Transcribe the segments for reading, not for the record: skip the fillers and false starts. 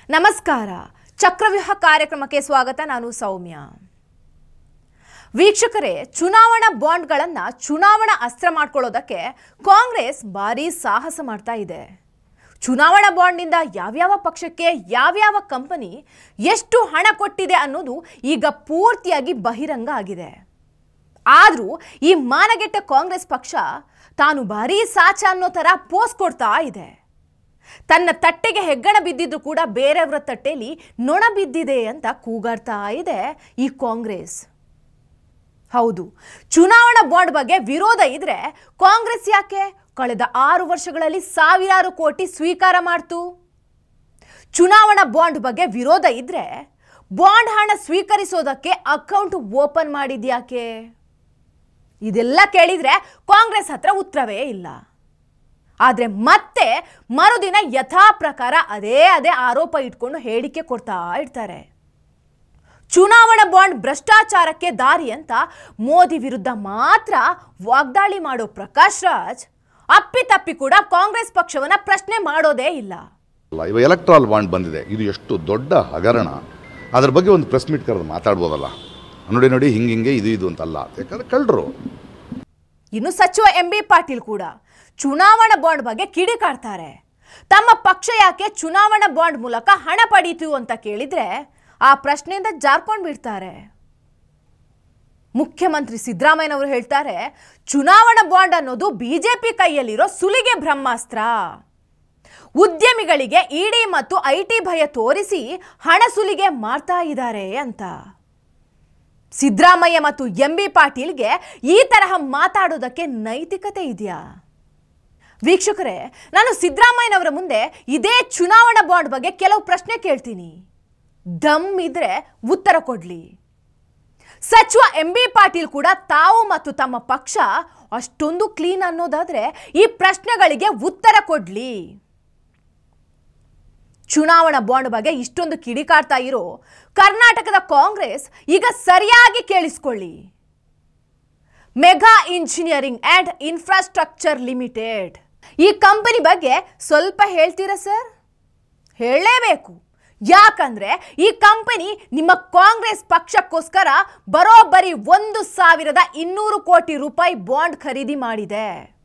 ನಮಸ್ಕಾರ ಚಕ್ರವ್ಯೂಹ ಕಾರ್ಯಕ್ರಮಕ್ಕೆ ಸ್ವಾಗತ ನಾನು ಸೌಮ್ಯ ವೀಕ್ಷಕರೇ ಚುನಾವಣಾ ಬಾಂಡ್ಗಳನ್ನು ಚುನಾವಣಾ ಅಸ್ತ್ರ ಮಾಡ್ಕೊಳ್ಳೋದಕ್ಕೆ ಕಾಂಗ್ರೆಸ್ ಭಾರಿ ಸಾಹಸ ಮಾಡ್ತಾ ಇದೆ ಚುನಾವಣಾ ಬಾಂಡ್ನಿಂದ ಯಾವ್ಯಾವ ಪಕ್ಷಕ್ಕೆ ಯಾವ್ಯಾವ ಕಂಪನಿ ಎಷ್ಟು ಹಣ ಕೊಟ್ಟಿದೆ ಅನ್ನೋದು ಈಗ ಪೂರ್ತಿಯಾಗಿ ಬಹಿರಂಗ ಆಗಿದೆ ಆದರೂ ಈ ಮಾನಗೆಟ್ಟ ಕಾಂಗ್ರೆಸ್ ಪಕ್ಷ ತಾನು ಭಾರಿ ಸಾಚ ಅನ್ನೋ ತರ ಪೋಸ್ ಕೊಡ್ತಾ ಇದೆ ತನ್ನ ತಟ್ಟೆಗೆ ಹೆಗ್ಗಣ ಬಿದ್ದಿದ್ದು ಕೂಡ ಬೇರೆಯವರ ತಟ್ಟೆಯಲ್ಲಿ ನೊಣ ಬಿದ್ದಿದೆ ಅಂತ ಕೂಗಾಡ್ತಾ ಇದೆ ಈ ಕಾಂಗ್ರೆಸ್ ಹೌದು ಚುನಾವಣಾ ಬಾಂಡ್ ಬಗ್ಗೆ ವಿರೋಧ ಇದ್ರೆ ಕಾಂಗ್ರೆಸ್ ಯಾಕೆ ಕಳೆದ 6 ವರ್ಷಗಳಲ್ಲಿ ಸಾವಿರಾರು ಕೋಟಿ ಸ್ವೀಕಾರ ಮಾಡ್ತು ಚುನಾವಣಾ ಬಾಂಡ್ ಬಗ್ಗೆ ವಿರೋಧ ಇದ್ರೆ ಬಾಂಡ್ ಹಣ ಸ್ವೀಕರಿಸೋದಕ್ಕೆ ಅಕೌಂಟ್ ಓಪನ್ ಮಾಡಿದ್ಯಾಕೆ ಇದೆಲ್ಲ ಕೇಳಿದ್ರೆ ಕಾಂಗ್ರೆಸ್ ಹತ್ರ ಉತ್ತರವೇ ಇಲ್ಲ ಆದರೆ ಮತ್ತೆ ಮರುದಿನ ಯಥಾ ಪ್ರಕಾರ ಅದೇ ಆರೋಪ ಇಟ್ಕೊಂಡು ಹೇಳಿಕೆ ಕೊಡ್ತಾ ಇರ್ತಾರೆ ಚುನಾವಣಾ ಬಾಂಡ್ ಭ್ರಷ್ಟಾಚಾರಕ್ಕೆ ದಾರಿ ಅಂತ ಮೋದಿ ವಿರುದ್ಧ ಮಾತ್ರ ವಾಗ್ದಾಳಿ ಮಾಡೋ ಪ್ರಕಾಶ್ ರಾಜ್ ಅಪ್ಪಿತಪ್ಪಿ ಕೂಡ ಕಾಂಗ್ರೆಸ್ ಪಕ್ಷವನ್ನ ಪ್ರಶ್ನೆ ಮಾಡೋದೇ ಇಲ್ಲ ಎಲೆಕ್ಟ್ರಾಲ್ ಬಾಂಡ್ ಬಂದಿದೆ ಇದು ಎಷ್ಟು ದೊಡ್ಡ ಹಗರಣ ಅದರ ಬಗ್ಗೆ ಒಂದು ಪ್ರೆಸ್ ಮೀಟ್ ಕರೆದು ಮಾತಾಡ್ಬೋದಲ್ಲ ನೋಡಿ ಹಿಂಗೆ ಇದು ಅಂತಲ್ಲ ಯಾಕಂದ್ರೆ ಕಳ್ಳರು ಇನ್ನು ಸಚಿವ ಎಂಬಿ ಪಾಟೀಲ್ ಕೂಡ ಚುನಾವಣಾ ಬಾಂಡ್ ಬಗ್ಗೆ ಕಿಡಿಕಾಡ್ತಾರೆ ತಮ್ಮ ಪಕ್ಷ ಯಾಕೆ ಚುನಾವಣಾ ಬಾಂಡ್ ಮೂಲಕ ಹಣ ಪಡೀತು ಅಂತ ಕೇಳಿದ್ರೆ ಆ ಪ್ರಶ್ನೆಯಿಂದ ಜಾರ್ಕೊಂಡು ಬಿಡ್ತಾರೆ ಮುಖ್ಯಮಂತ್ರಿ ಸಿದ್ದರಾಮಯ್ಯನವರು ಹೇಳ್ತಾರೆ ಚುನಾವಣಾ ಬಾಂಡ್ ಅನ್ನೋದು ಬಿಜೆಪಿ ಕೈಯಲ್ಲಿರೋ ಸುಲಿಗೆ ಬ್ರಹ್ಮಾಸ್ತ್ರ ಉದ್ಯಮಿಗಳಿಗೆ ಇಡಿ ಮತ್ತು ಐಟಿ ಭಯ ತೋರಿಸಿ ಹಣ ಸುಲಿಗೆ ಮಾಡ್ತಾ ಇದ್ದಾರೆ ಅಂತ ಸಿದ್ದರಾಮಯ್ಯ ಮತ್ತು ಎಂಬಿ ಪಾಟೀಲ್ಗೆ ಈ ತರಹ ಮಾತಾಡೋದಕ್ಕೆ ನೈತಿಕತೆ ಇದೆಯಾ ವೀಕ್ಷಕರೇ ನಾನು ಸಿದ್ದರಾಮಯ್ಯನವರ ಮುಂದೆ ಇದೇ ಚುನಾವಣಾ ಬಾಂಡ್ ಬಗ್ಗೆ ಕೆಲವು ಪ್ರಶ್ನೆ ಕೇಳ್ತೀನಿ ದಮ್ ಇದ್ರೆ ಉತ್ತರ ಕೊಡ್ಲಿ ಸಚಿವ ಎಂಬಿ ಪಾಟೀಲ್ ಕೂಡ ತಾವು ಮತ್ತು ತಮ್ಮ ಪಕ್ಷ ಅಷ್ಟೊಂದು ಕ್ಲೀನ್ ಅನ್ನೋದಾದ್ರೆ ಈ ಪ್ರಶ್ನೆಗಳಿಗೆ ಉತ್ತರ ಕೊಡ್ಲಿ ಚುನಾವಣಾ ಬಾಂಡ್ ಬಗ್ಗೆ ಇಷ್ಟೊಂದು ಕಿಡಿಕಾಡ್ತಾ ಇರೋ ಕರ್ನಾಟಕದ ಕಾಂಗ್ರೆಸ್ ಈಗ ಸರಿಯಾಗಿ ಕೇಳಿಸ್ಕೊಳ್ಳಿ mega engineering and infrastructure limited ಈ ಕಂಪನಿ ಬಗ್ಗೆ ಸ್ವಲ್ಪ ಹೇಳ್ತೀರಾ ಸರ್ ಹೇಳಲೇಬೇಕು ಯಾಕಂದ್ರೆ ಈ ಕಂಪನಿ ನಿಮ್ಮ ಕಾಂಗ್ರೆಸ್ ಪಕ್ಷಕ್ಕೋಸ್ಕರ ಬರೋಬ್ಬರಿ 1,200 ಕೋಟಿ ರೂಪಾಯಿ ಬಾಂಡ್ ಖರೀದಿ ಮಾಡಿದೆ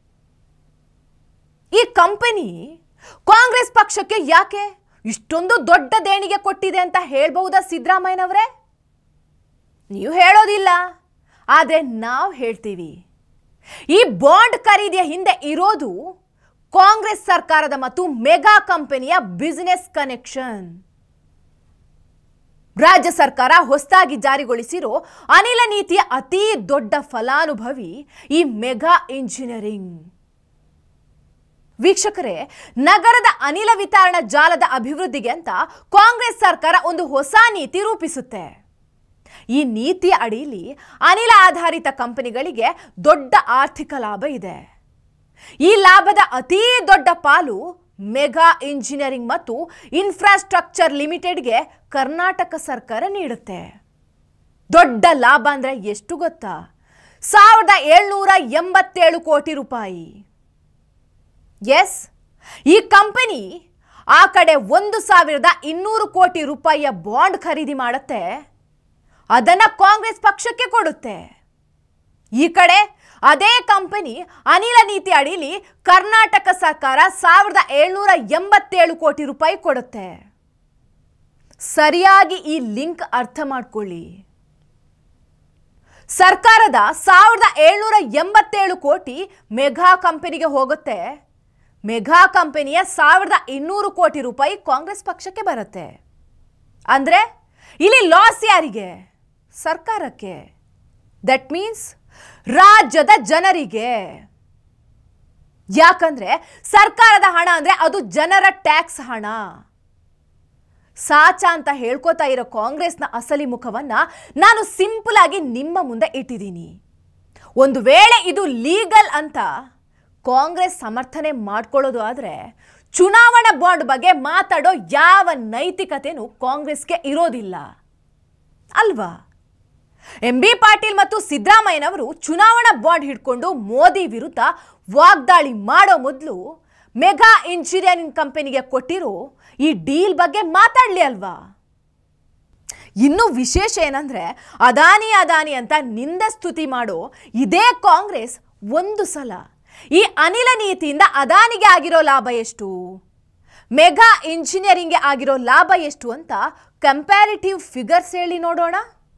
ಈ ಕಂಪನಿ ಕಾಂಗ್ರೆಸ್ ಪಕ್ಷಕ್ಕೆ ಯಾಕೆ ಇಷ್ಟೊಂದು ದೊಡ್ಡ ದೇಣಿಗೆ ಕೊಟ್ಟಿದೆ ಅಂತ ಹೇಳ್ಬಹುದಾ ಸಿದ್ದರಾಮಯ್ಯನವರೇ ನೀವು ಹೇಳೋದಿಲ್ಲ ಆದರೆ ನಾವು ಹೇಳ್ತೀವಿ ಈ ಬಾಂಡ್ ಖರೀದಿಯ ಹಿಂದೆ ಇರೋದು ಕಾಂಗ್ರೆಸ್ ಸರ್ಕಾರದ ಮತ್ತು ಮೆಗಾ ಕಂಪನಿಯ ಬಿಸಿನೆಸ್ ಕನೆಕ್ಷನ್ ರಾಜ್ಯ ಸರ್ಕಾರ ಹೊಸದಾಗಿ ಜಾರಿಗೊಳಿಸಿರೋ ಅನಿಲ ನೀತಿಯ ಅತಿ ದೊಡ್ಡ ಫಲಾನುಭವಿ ಈ ಮೆಗಾ ಇಂಜಿನಿಯರಿಂಗ್ ವೀಕ್ಷಕರೇ ನಗರದ ಅನಿಲ ವಿತರಣಾ ಜಾಲದ ಅಭಿವೃದ್ಧಿಗೆ ಅಂತ ಕಾಂಗ್ರೆಸ್ ಸರ್ಕಾರ ಒಂದು ಹೊಸ ನೀತಿ ರೂಪಿಸುತ್ತೆ ಈ ನೀತಿಯ ಅಡಿಯಲ್ಲಿ ಅನಿಲ ಆಧಾರಿತ ಕಂಪನಿಗಳಿಗೆ ದೊಡ್ಡ ಆರ್ಥಿಕ ಲಾಭ ಇದೆ ಈ ಲಾಭದ ಅತಿ ದೊಡ್ಡ ಪಾಲು ಮೆಗಾ ಇಂಜಿನಿಯರಿಂಗ್ ಮತ್ತು ಇನ್ಫ್ರಾಸ್ಟ್ರಕ್ಚರ್ ಲಿಮಿಟೆಡ್ಗೆ ಕರ್ನಾಟಕ ಸರ್ಕಾರ ನೀಡುತ್ತೆ ದೊಡ್ಡ ಲಾಭ ಅಂದ್ರೆ ಎಷ್ಟು ಗೊತ್ತಾ 1,787 ಕೋಟಿ ರೂಪಾಯಿ ಎಸ್ ಈ ಕಂಪನಿ ಆ ಕಡೆ 1,200 ಕೋಟಿ ರೂಪಾಯಿಯ ಬಾಂಡ್ ಖರೀದಿ ಮಾಡುತ್ತೆ ಅದನ್ನ ಕಾಂಗ್ರೆಸ್ ಪಕ್ಷಕ್ಕೆ ಕೊಡುತ್ತೆ ಈ ಕಡೆ ಅದೇ ಕಂಪನಿ ಅನಿಲ ನೀತಿ ಅಡಿಯಲ್ಲಿ ಕರ್ನಾಟಕ ಸರ್ಕಾರ 1,787 ಕೋಟಿ ರೂಪಾಯಿ ಕೊಡುತ್ತೆ ಸರಿಯಾಗಿ ಈ ಲಿಂಕ್ ಅರ್ಥ ಮಾಡ್ಕೊಳ್ಳಿ ಸರ್ಕಾರದ 1,787 ಕೋಟಿ ಮೆಗಾ ಕಂಪನಿಗೆ ಹೋಗುತ್ತೆ ಮೆಗಾ ಕಂಪನಿಯ 1,200 ಕೋಟಿ ರೂಪಾಯಿ ಕಾಂಗ್ರೆಸ್ ಪಕ್ಷಕ್ಕೆ ಬರುತ್ತೆ ಅಂದ್ರೆ ಇಲ್ಲಿ ಲಾಸ್ ಯಾರಿಗೆ ಸರ್ಕಾರಕ್ಕೆ ದಟ್ ಮೀನ್ಸ್ ರಾಜ್ಯದ ಜನರಿಗೆ ಯಾಕಂದ್ರೆ ಸರ್ಕಾರದ ಹಣ ಅಂದ್ರೆ ಅದು ಜನರ ಟ್ಯಾಕ್ಸ್ ಹಣ ಸಾಚ ಅಂತ ಹೇಳ್ಕೋತಾ ಇರೋ ಕಾಂಗ್ರೆಸ್ನ ಅಸಲಿ ಮುಖವನ್ನ ನಾನು ಸಿಂಪಲ್ ಆಗಿ ನಿಮ್ಮ ಮುಂದೆ ಇಟ್ಟಿದ್ದೀನಿ ಒಂದು ವೇಳೆ ಇದು ಲೀಗಲ್ ಅಂತ ಕಾಂಗ್ರೆಸ್ ಸಮರ್ಥನೆ ಮಾಡ್ಕೊಳ್ಳೋದು ಆದ್ರೆ ಚುನಾವಣಾ ಬಾಂಡ್ ಬಗ್ಗೆ ಮಾತಾಡೋ ಯಾವ ನೈತಿಕತೆನೂ ಕಾಂಗ್ರೆಸ್ಗೆ ಇರೋದಿಲ್ಲ ಅಲ್ವಾ ಎಂಬಿ ಪಾಟೀಲ್ ಮತ್ತು ಸಿದ್ದರಾಮಯ್ಯನವರು ಚುನಾವಣಾ ಬಾಂಡ್ ಹಿಡ್ಕೊಂಡು ಮೋದಿ ವಿರುದ್ಧ ವಾಗ್ದಾಳಿ ಮಾಡೋ ಮೊದಲು ಮೆಗಾ ಇಂಜಿನಿಯರಿಂಗ್ ಕಂಪನಿಗೆ ಕೊಟ್ಟಿರೋ ಈ ಡೀಲ್ ಬಗ್ಗೆ ಮಾತಾಡ್ಲಿ ಅಲ್ವಾ? ಇನ್ನು ವಿಶೇಷ ಏನಂದ್ರೆ ಅದಾನಿ ಅಂತ ನಿಂದ ಸ್ತುತಿ ಮಾಡೋ ಇದೇ ಕಾಂಗ್ರೆಸ್ ಒಂದು ಸಲ ಈ ಅನಿಲ ನೀತಿಯಿಂದ ಅದಾನಿಗೆ ಆಗಿರೋ ಲಾಭ ಎಷ್ಟು, ಮೆಗಾ ಇಂಜಿನಿಯರಿಂಗ್ಗೆ ಆಗಿರೋ ಲಾಭ ಎಷ್ಟು ಅಂತ ಕಂಪ್ಯಾರಿಟಿವ್ ಫಿಗರ್ಸ್ ಹೇಳಿ ನೋಡೋಣ.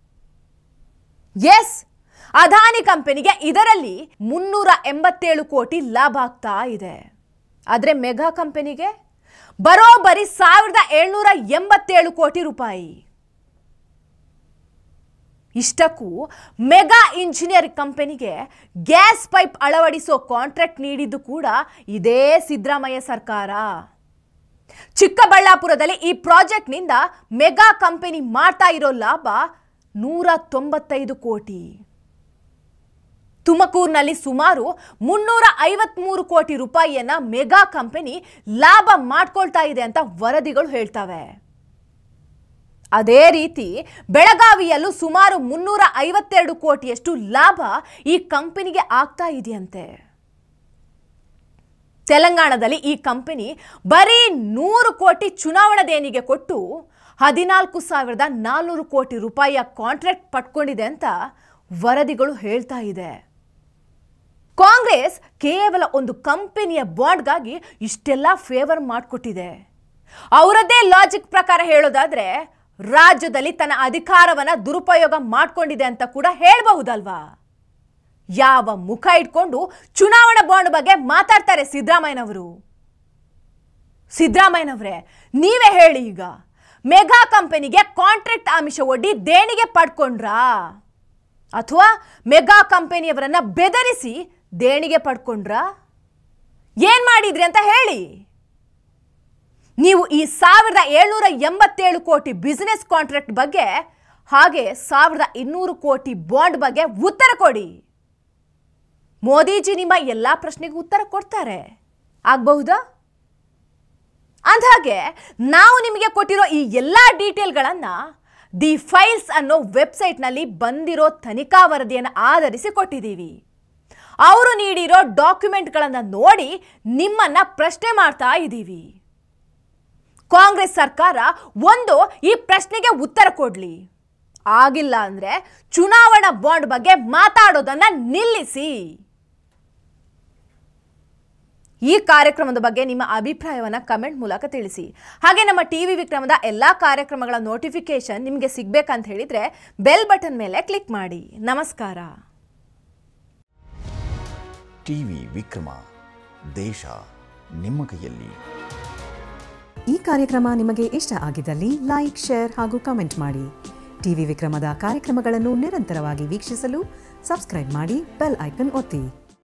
ಎಸ್, ಅದಾನಿ ಕಂಪನಿಗೆ ಇದರಲ್ಲಿ 387 ಕೋಟಿ ಲಾಭ ಆಗ್ತಾ ಇದೆ. ಆದರೆ ಮೆಗಾ ಕಂಪನಿಗೆ ಬರೋಬ್ಬರಿ 1787 ಕೋಟಿ ರೂಪಾಯಿ. ಇಷ್ಟಕ್ಕೂ ಮೆಗಾ ಇಂಜಿನಿಯರ್ ಕಂಪನಿಗೆ ಗ್ಯಾಸ್ ಪೈಪ್ ಅಳವಡಿಸೋ ಕಾಂಟ್ರಾಕ್ಟ್ ನೀಡಿದ್ದು ಕೂಡ ಇದೇ ಸಿದ್ದರಾಮಯ್ಯ ಸರ್ಕಾರ. ಚಿಕ್ಕಬಳ್ಳಾಪುರದಲ್ಲಿ ಈ ಪ್ರಾಜೆಕ್ಟ್ನಿಂದ ಮೆಗಾ ಕಂಪನಿ ಮಾಡ್ತಾ ಇರೋ ಲಾಭ 195 ಕೋಟಿ. ತುಮಕೂರಿನಲ್ಲಿ ಸುಮಾರು 353 ಕೋಟಿ ರೂಪಾಯಿಯನ್ನ ಮೆಗಾ ಕಂಪನಿ ಲಾಭ ಮಾಡ್ಕೊಳ್ತಾ ಇದೆ ಅಂತ ವರದಿಗಳು ಹೇಳ್ತವೆ. ಅದೇ ರೀತಿ ಬೆಳಗಾವಿಯಲ್ಲೂ ಸುಮಾರು 352 ಕೋಟಿಯಷ್ಟು ಲಾಭ ಈ ಕಂಪನಿಗೆ ಆಗ್ತಾ ಇದೆಯಂತೆ. ತೆಲಂಗಾಣದಲ್ಲಿ ಈ ಕಂಪನಿ ಬರೀ 100 ಕೋಟಿ ಚುನಾವಣಾ ದೇಣಿಗೆ ಕೊಟ್ಟು 14,400 ಕೋಟಿ ರೂಪಾಯಿಯ ಕಾಂಟ್ರಾಕ್ಟ್ ಪಡ್ಕೊಂಡಿದೆ ಅಂತ ವರದಿಗಳು ಹೇಳ್ತಾ ಇದೆ. ಕಾಂಗ್ರೆಸ್ ಕೇವಲ ಒಂದು ಕಂಪನಿಯ ಬಾಂಡ್ಗಾಗಿ ಇಷ್ಟೆಲ್ಲ ಫೇವರ್ ಮಾಡಿಕೊಟ್ಟಿದೆ. ಅವರದ್ದೇ ಲಾಜಿಕ್ ಪ್ರಕಾರ ಹೇಳೋದಾದ್ರೆ ರಾಜ್ಯದಲ್ಲಿ ತನ್ನ ಅಧಿಕಾರವನ್ನ ದುರುಪಯೋಗ ಮಾಡ್ಕೊಂಡಿದೆ ಅಂತ ಕೂಡ ಹೇಳಬಹುದಲ್ವಾ? ಯಾವ ಮುಖ ಇಟ್ಕೊಂಡು ಚುನಾವಣಾ ಬಾಂಡ್ ಬಗ್ಗೆ ಮಾತಾಡ್ತಾರೆ ಸಿದ್ದರಾಮಯ್ಯನವರು? ಸಿದ್ದರಾಮಯ್ಯನವರೇ, ನೀವೇ ಹೇಳಿ, ಈಗ ಮೆಗಾ ಕಂಪನಿಗೆ ಕಾಂಟ್ರಾಕ್ಟ್ ಆಮಿಷ ಒಡ್ಡಿ ದೇಣಿಗೆ ಪಡ್ಕೊಂಡ್ರಾ ಅಥವಾ ಮೆಗಾ ಕಂಪನಿಯವರನ್ನ ಬೆದರಿಸಿ ದೇಣಿಗೆ ಪಡ್ಕೊಂಡ್ರಾ? ಏನ್ ಮಾಡಿದ್ರಿ ಅಂತ ಹೇಳಿ. ನೀವು ಈ 1787 ಕೋಟಿ ಬಿಸಿನೆಸ್ ಕಾಂಟ್ರಾಕ್ಟ್ ಬಗ್ಗೆ ಹಾಗೆ 1200 ಕೋಟಿ ಬಾಂಡ್ ಬಗ್ಗೆ ಉತ್ತರ ಕೊಡಿ. ಮೋದಿಜಿ ನಿಮ್ಮ ಎಲ್ಲಾ ಪ್ರಶ್ನೆಗೂ ಉತ್ತರ ಕೊಡ್ತಾರೆ, ಆಗಬಹುದಾ? ಅಂದಹಾಗೆ ನಾವು ನಿಮಗೆ ಕೊಟ್ಟಿರೋ ಈ ಎಲ್ಲ ಡೀಟೇಲ್ಗಳನ್ನು ದಿ ಫೈಲ್ಸ್ ಅನ್ನೋ ವೆಬ್ಸೈಟ್ನಲ್ಲಿ ಬಂದಿರೋ ತನಿಖಾ ವರದಿಯನ್ನು ಆಧರಿಸಿ ಕೊಟ್ಟಿದ್ದೀವಿ. ಅವರು ನೀಡಿರೋ ಡಾಕ್ಯುಮೆಂಟ್ಗಳನ್ನು ನೋಡಿ ನಿಮ್ಮನ್ನ ಪ್ರಶ್ನೆ ಮಾಡ್ತಾ ಇದ್ದೀವಿ. ಕಾಂಗ್ರೆಸ್ ಸರ್ಕಾರ ಒಂದು ಈ ಪ್ರಶ್ನೆಗೆ ಉತ್ತರ ಕೊಡ್ಲಿ. ಆಗಿಲ್ಲ ಅಂದ್ರೆ ಚುನಾವಣಾ ಬಾಂಡ್ ಬಗ್ಗೆ ಮಾತಾಡೋದನ್ನ ನಿಲ್ಲಿಸಿ. ಈ ಕಾರ್ಯಕ್ರಮದ ಬಗ್ಗೆ ನಿಮ್ಮ ಅಭಿಪ್ರಾಯವನ್ನು ಕಮೆಂಟ್ ಮೂಲಕ ತಿಳಿಸಿ. ಹಾಗೆ ನಮ್ಮ ಟಿವಿ ವಿಕ್ರಮದ ಎಲ್ಲ ಕಾರ್ಯಕ್ರಮಗಳ ನೋಟಿಫಿಕೇಶನ್ ನಿಮಗೆ ಸಿಗಬೇಕಂತ ಹೇಳಿದ್ರೆ ಬೆಲ್ ಬಟನ್ ಮೇಲೆ ಕ್ಲಿಕ್ ಮಾಡಿ. ನಮಸ್ಕಾರ. ಟಿವಿ ವಿಕ್ರಮ, ದೇಶ ನಿಮ್ಮ ಕೈಯಲ್ಲಿ. ಈ ಕಾರ್ಯಕ್ರಮ ನಿಮಗೆ ಇಷ್ಟ ಆಗಿದ್ದಲ್ಲಿ ಲೈಕ್, ಶೇರ್ ಹಾಗೂ ಕಮೆಂಟ್ ಮಾಡಿ. ಟಿವಿ ವಿಕ್ರಮದ ಕಾರ್ಯಕ್ರಮಗಳನ್ನು ನಿರಂತರವಾಗಿ ವೀಕ್ಷಿಸಲು ಸಬ್ಸ್ಕ್ರೈಬ್ ಮಾಡಿ, ಬೆಲ್ ಐಕನ್ ಒತ್ತಿ.